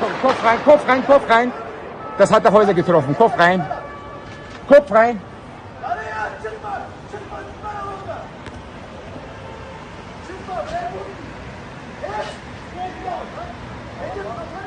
Kopf rein, Kopf rein, Kopf rein. Das hat der Häuser getroffen. Kopf rein. Kopf rein. Çıkma.